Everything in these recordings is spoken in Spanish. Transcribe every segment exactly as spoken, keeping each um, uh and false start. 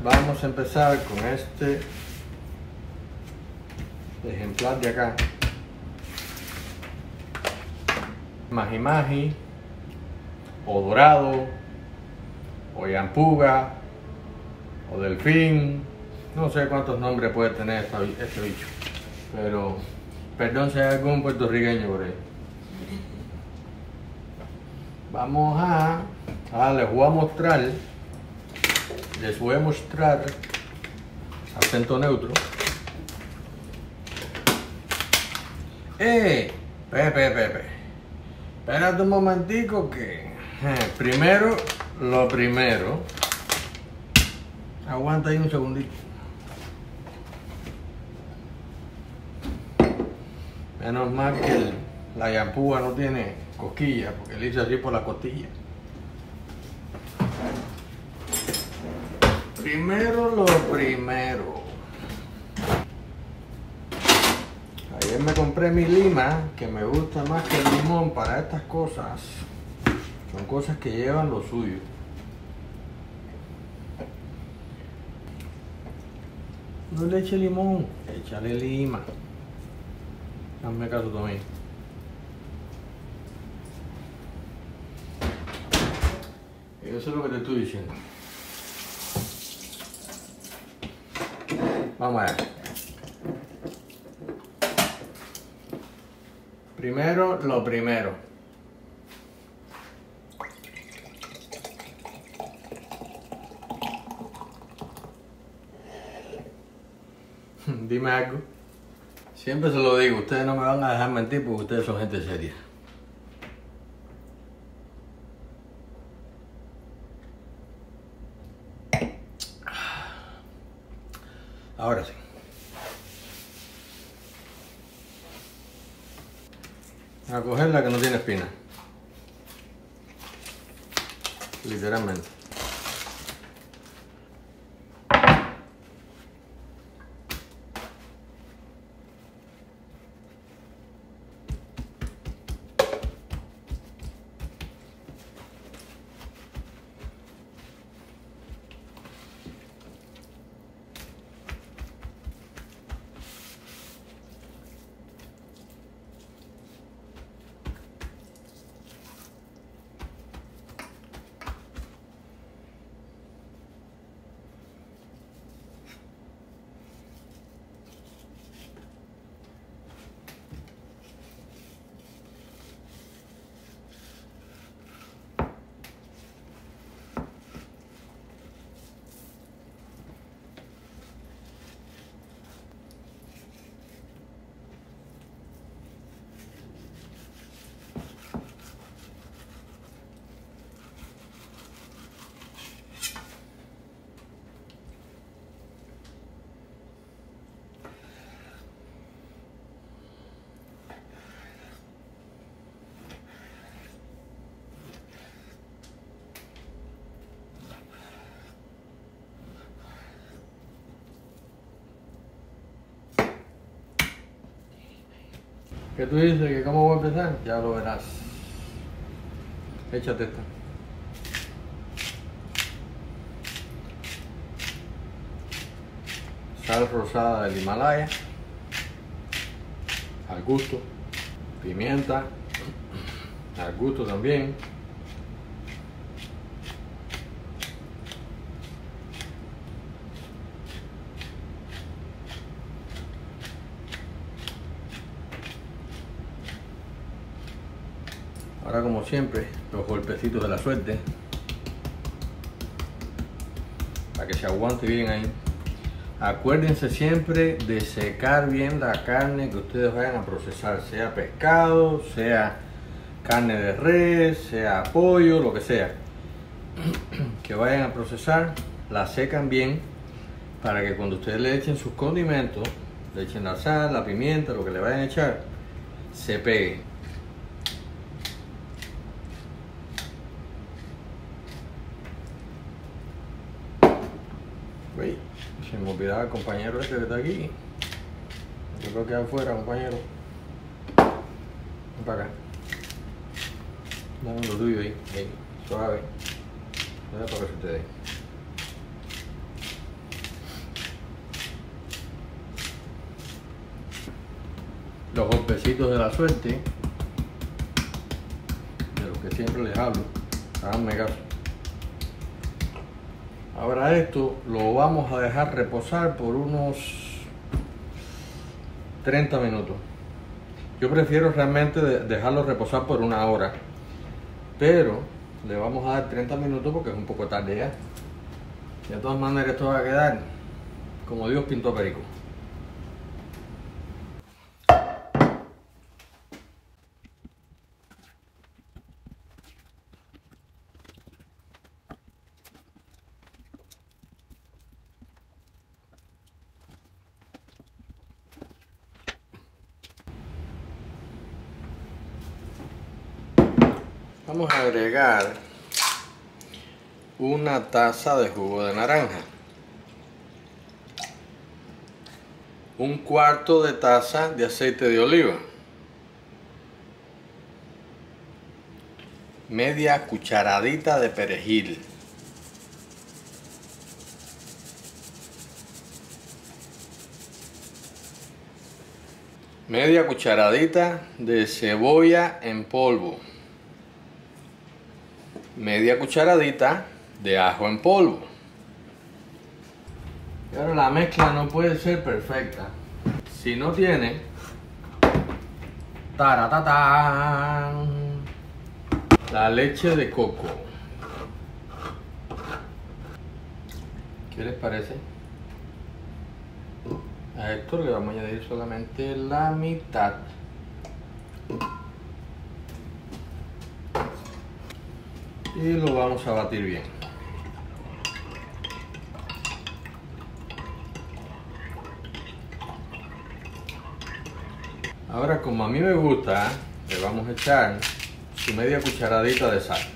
vamos a empezar con este ejemplar de acá. Maji Maji, o dorado, o yampuga, o delfín. No sé cuántos nombres puede tener este bicho, pero perdón si hay algún puertorriqueño por ahí. Vamos a, a les voy a mostrar, les voy a mostrar acento neutro. ¡Eh! Pepe, Pepe. Espérate un momentico que eh, primero lo primero. Aguanta ahí un segundito. Menos mal que el, la yampuga no tiene cosquillas, porque le hice así por la costilla. Primero lo primero. Ayer me compré mi lima, que me gusta más que el limón para estas cosas. Son cosas que llevan lo suyo. No le eche limón, échale lima. Hazme caso también. Eso es lo que te estoy diciendo. Vamos a ver. Primero, lo primero. Dime algo. Siempre se lo digo, ustedes no me van a dejar mentir porque ustedes son gente seria. Ahora sí. A coger la que no tiene espina. Literalmente. ¿Qué tú dices? ¿Que cómo voy a empezar? Ya lo verás. Échate esta. Sal rosada del Himalaya. Al gusto. Pimienta. Al gusto también. Ahora, como siempre, los golpecitos de la suerte para que se aguante bien ahí. Acuérdense siempre de secar bien la carne que ustedes vayan a procesar, sea pescado, sea carne de res, sea pollo, lo que sea que vayan a procesar, la secan bien para que cuando ustedes le echen sus condimentos, le echen la sal, la pimienta, lo que le vayan a echar, se pegue. Uy, se me olvidaba el compañero este que está aquí. Yo creo que afuera, compañero. Ven para acá. Dame lo tuyo ahí, ahí, suave. Deja para que se te dé. golpecitos de la suerte, de los que siempre les hablo, háganme caso. Ahora esto lo vamos a dejar reposar por unos treinta minutos. Yo prefiero realmente dejarlo reposar por una hora, pero le vamos a dar treinta minutos porque es un poco tarde ya. De todas maneras esto va a quedar como Dios pintó a Perico. Vamos a agregar una taza de jugo de naranja, un cuarto de taza de aceite de oliva, media cucharadita de perejil, media cucharadita de cebolla en polvo, media cucharadita de ajo en polvo. Y ahora la mezcla no puede ser perfecta si no tiene taratatán, la leche de coco. ¿Qué les parece? A esto le vamos a añadir solamente la mitad. Y lo vamos a batir bien. Ahora, como a mí me gusta, le vamos a echar su media cucharadita de sal.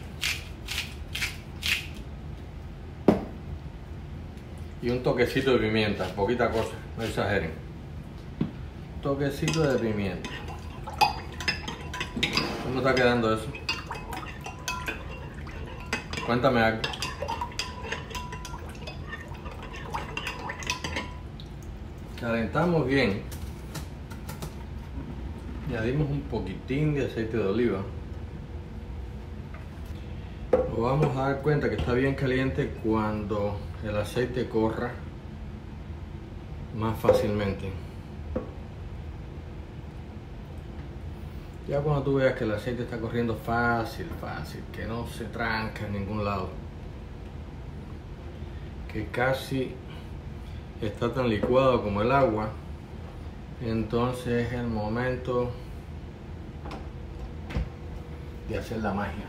Y un toquecito de pimienta, poquita cosa, no exageren. Toquecito de pimienta. ¿Cómo está quedando eso? Cuéntame algo. Calentamos bien. Añadimos un poquitín de aceite de oliva. Nos vamos a dar cuenta que está bien caliente cuando el aceite corra más fácilmente. Ya cuando tú veas que el aceite está corriendo fácil, fácil, que no se tranca en ningún lado, que casi está tan licuado como el agua, entonces es el momento de hacer la magia.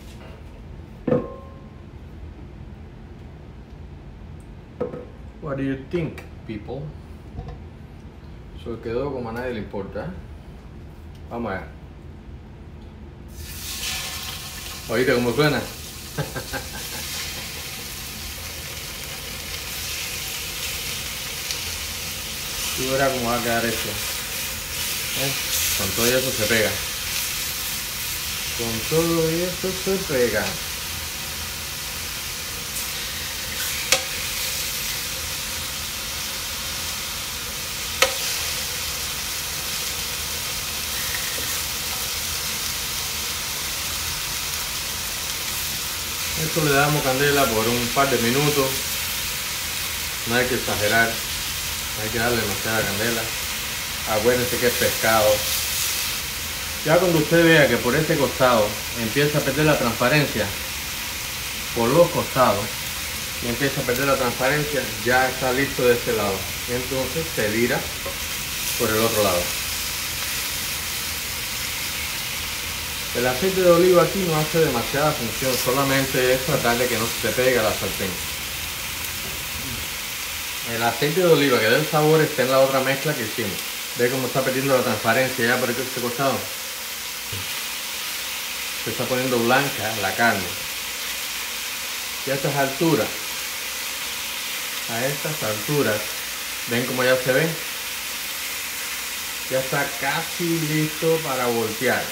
What do you think, people? Eso quedó como a nadie le importa. Vamos a ver. ¿Oíste cómo suena? Tú verás cómo va a quedar esto. ¿Eh? Con todo eso se pega. Con todo eso se pega. Esto le damos candela por un par de minutos. No hay que exagerar. Hay que darle demasiada candela. Acuérdense que es pescado. Ya cuando usted vea que por este costado empieza a perder la transparencia, por los costados, y empieza a perder la transparencia, ya está listo de este lado. Entonces se vira por el otro lado. El aceite de oliva aquí no hace demasiada función, solamente es tratar de que no se te pegue a la sartén. El aceite de oliva que da el sabor está en la otra mezcla que hicimos. Ve cómo está perdiendo la transparencia ya por este costado. Se está poniendo blanca la carne. Y a estas alturas, a estas alturas, ven cómo ya se ve. Ya está casi listo para voltear.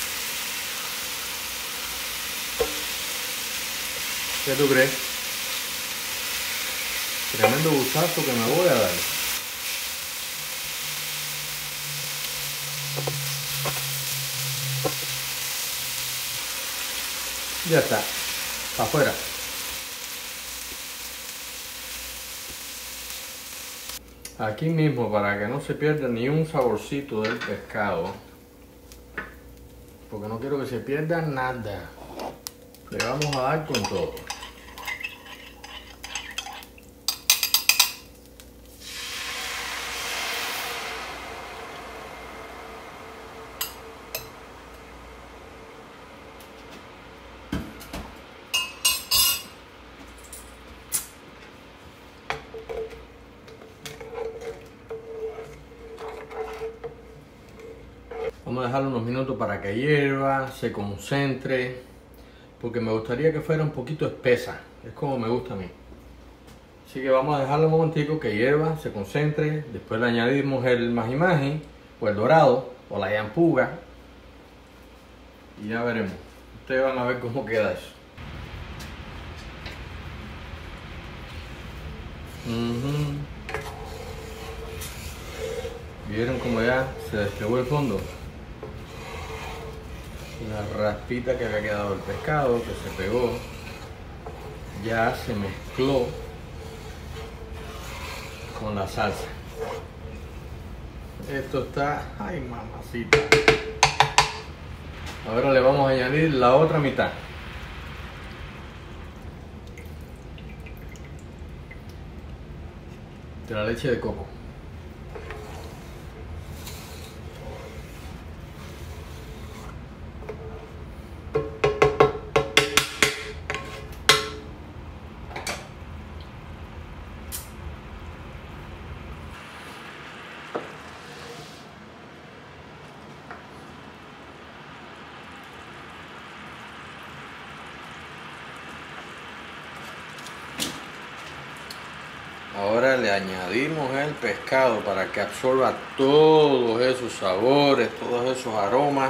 ¿Qué tú crees? Tremendo gustazo que me voy a dar. Ya está, para afuera. Aquí mismo, para que no se pierda ni un saborcito del pescado, porque no quiero que se pierda nada, le vamos a dar con todo. Vamos a dejarlo unos minutos para que hierva, se concentre, porque me gustaría que fuera un poquito espesa, es como me gusta a mí. Así que vamos a dejarlo un momentico que hierva, se concentre, después le añadimos el maji maji, o el dorado, o la yampuga, y ya veremos. Ustedes van a ver cómo queda eso. Uh-huh. ¿Vieron cómo ya se despegó el fondo? La raspita que había quedado el pescado, que se pegó, ya se mezcló con la salsa. Esto está, ay mamacita. Ahora le vamos a añadir la otra mitad. De la leche de coco. Ahora le añadimos el pescado para que absorba todos esos sabores, todos esos aromas.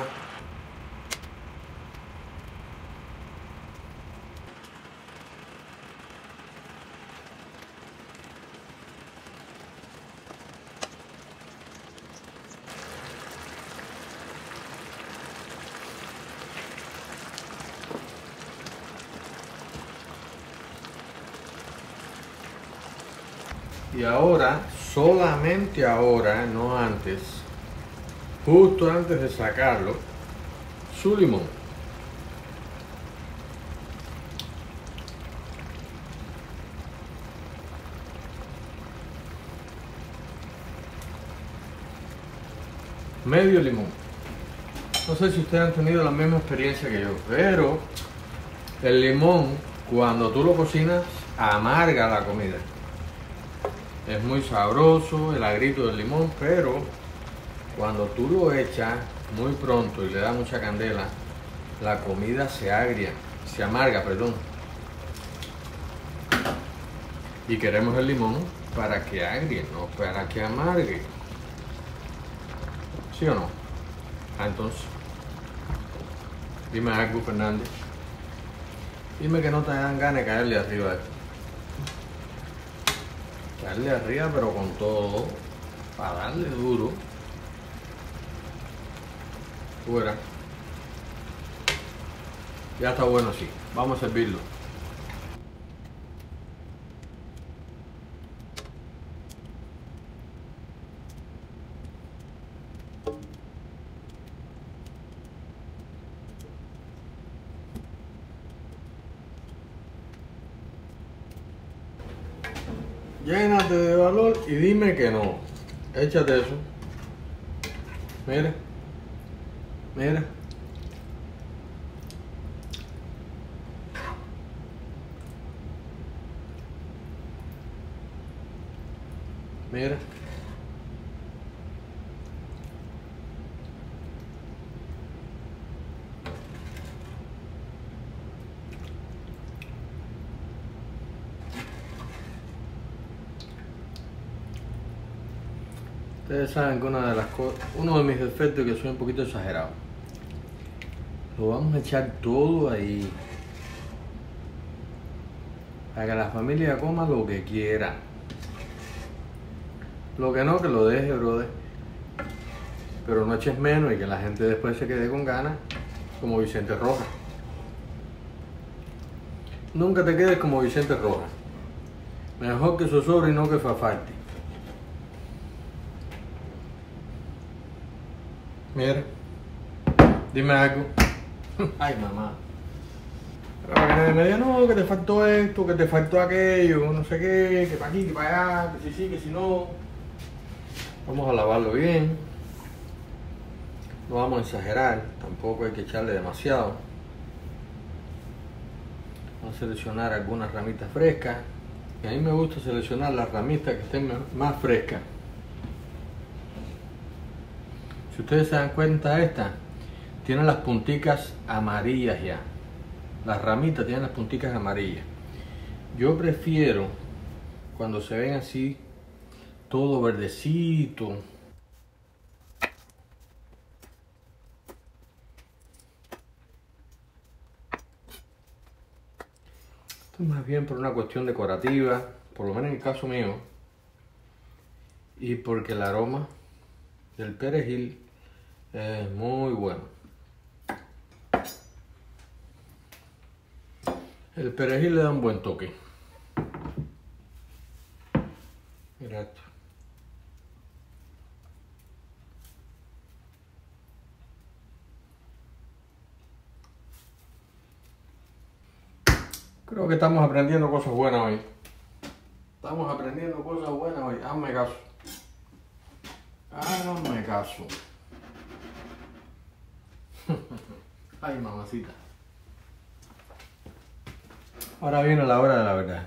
Y ahora, solamente ahora, no antes, justo antes de sacarlo, su limón. Medio limón. No sé si ustedes han tenido la misma experiencia que yo, pero el limón, cuando tú lo cocinas, amarga la comida. Es muy sabroso el agrito del limón, pero cuando tú lo echas muy pronto y le das mucha candela, la comida se agria, se amarga, perdón. Y queremos el limón para que agrie, no para que amargue. ¿Sí o no? Ah, entonces, dime algo, Fernández. Dime que no te dan ganas de caerle arriba a esto. Darle arriba pero con todo, para darle duro. Fuera. Ya está bueno así, vamos a servirlo. Llénate de valor y dime que no. Échate eso. Mira. Mira. Mira. Ustedes saben que una de las cosas, uno de mis defectos es que soy un poquito exagerado. Lo vamos a echar todo ahí. Para que la familia coma lo que quiera. Lo que no, que lo deje, brother. Pero no eches menos y que la gente después se quede con ganas, como Vicente Rojas. Nunca te quedes como Vicente Rojas. Mejor que zozobre y no que fafalte. Mira. Dime algo. Ay, mamá. Pero para que nadie me diga, no, que te faltó esto, que te faltó aquello, no sé qué, que para aquí, que para allá, que si sí, que si no. Vamos a lavarlo bien. No vamos a exagerar, tampoco hay que echarle demasiado. Vamos a seleccionar algunas ramitas frescas. Y a mí me gusta seleccionar las ramitas que estén más frescas. Si ustedes se dan cuenta, esta tiene las punticas amarillas ya. Las ramitas tienen las punticas amarillas. Yo prefiero cuando se ven así, todo verdecito. Esto es más bien por una cuestión decorativa, por lo menos en el caso mío, y porque el aroma del perejil es muy bueno. El perejil le da un buen toque. Mira esto. Creo que estamos aprendiendo cosas buenas hoy. Estamos aprendiendo cosas buenas hoy. Hazme caso. Hazme caso. Ay, mamacita. Ahora viene la hora de la verdad.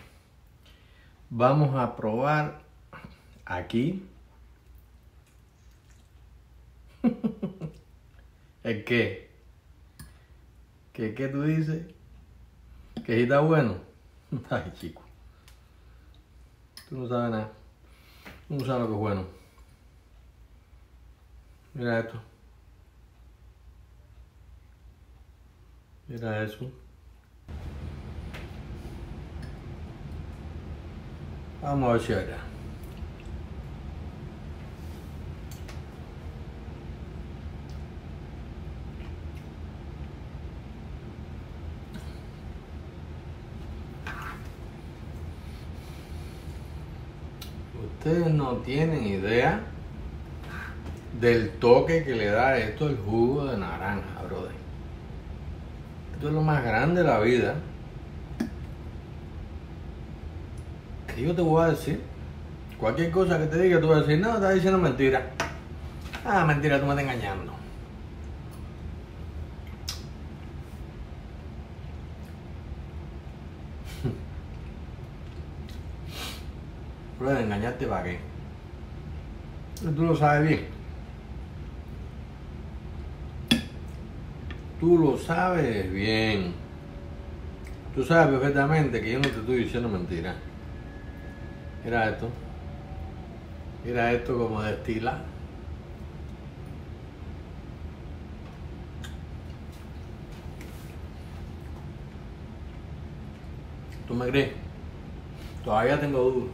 Vamos a probar aquí. ¿El qué? ¿Qué, qué tú dices? ¿Que si está bueno? Ay, chico. Tú no sabes nada. Tú no sabes lo que es bueno. Mira esto. Mira eso. Vamos a ver si era. Ustedes no tienen idea del toque que le da esto el jugo de naranja, brother. Esto es lo más grande de la vida. ¿Qué yo te voy a decir? Cualquier cosa que te diga, tú vas a decir, no, estás diciendo mentira. Ah, mentira, tú me estás engañando. Pero de engañarte para qué. Tú lo sabes bien. Tú lo sabes bien. Tú sabes perfectamente que yo no te estoy diciendo mentira. Mira esto. Mira esto como destila. ¿Tú me crees? Todavía tengo dudas.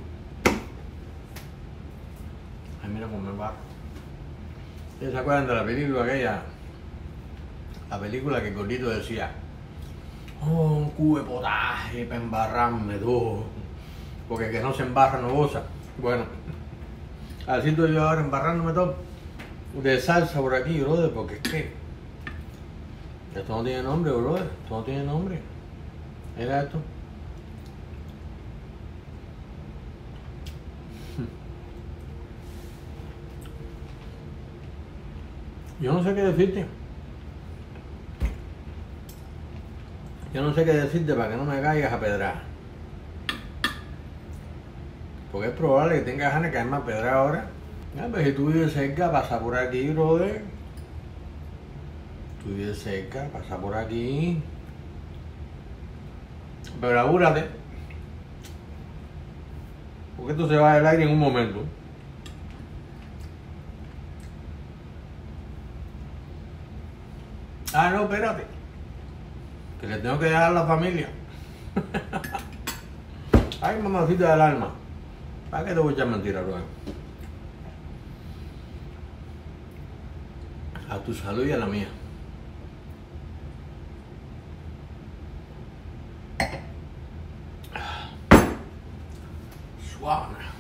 Ay, mira cómo me va. ¿Ustedes se acuerdan de la película aquella? La película que el gordito decía, oh, un cubo de potaje para embarrarme todo. Porque el que no se embarra no goza. Bueno, así estoy yo ahora embarrándome todo de salsa por aquí, brother, porque es que esto no tiene nombre, brother. Esto no tiene nombre. Mira esto. Yo no sé qué decirte. Yo no sé qué decirte para que no me caigas a pedrar. Porque es probable que tengas ganas de caerme a pedrar ahora. Ya, pues si tú vives cerca, pasa por aquí, brother. Tú vives cerca, pasa por aquí. Pero apúrate. Porque esto se va del aire en un momento. Ah, no, espérate. Que le tengo que dejar a la familia. Ay, mamacita del alma. ¿Para qué te voy a echar mentiras, bro? A tu salud y a la mía. Botswana.